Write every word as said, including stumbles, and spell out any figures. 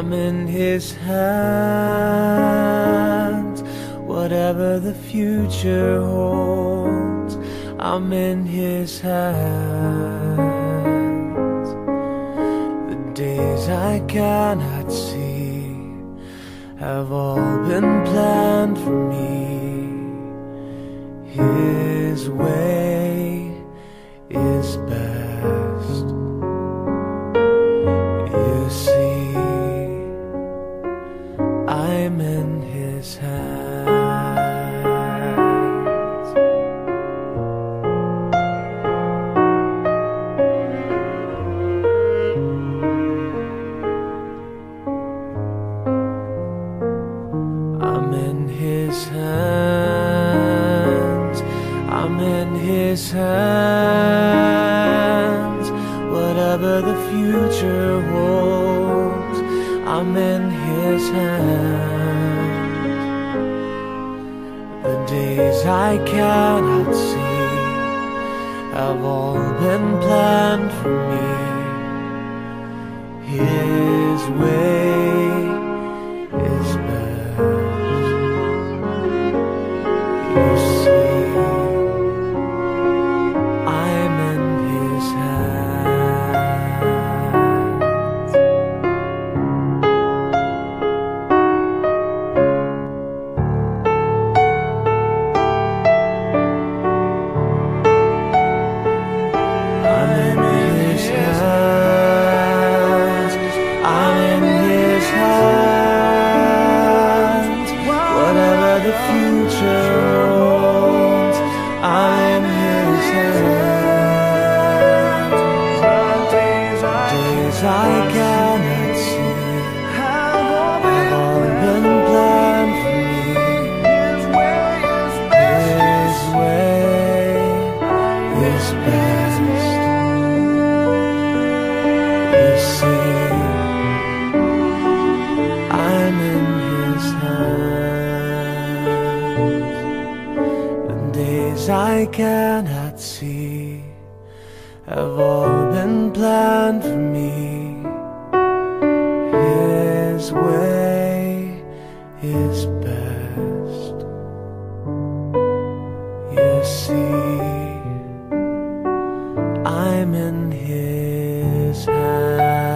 I'm in His hands. Whatever the future holds, I'm in His hands. The days I cannot see have all been planned for me. His way is best. You see, I'm in His hands. I'm in His hands. I'm in His hands. Whatever the future holds, I'm in His hands. The days I cannot see have all been planned for me. His way is best. You see, I'm in His hands. I'm in His hands. I'm in His hands. Whatever the future holds, I'm in His hands. Days I cannot see have all been planned for me. His way is best. You see, I'm in His hands. The days I cannot see have all been planned for me. His way is best. You see, I'm in His hands.